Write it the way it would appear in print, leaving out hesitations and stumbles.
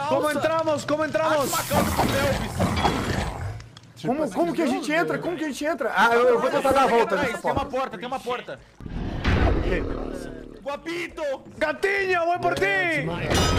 Como entramos? Como entramos? Acha uma calça pro Elvis. Como que a gente entra? Como que a gente entra? Ah, eu vou tentar dar a volta nessa Tem uma porta. porta, tem uma porta. Guapito! Gatinho, voy por ti.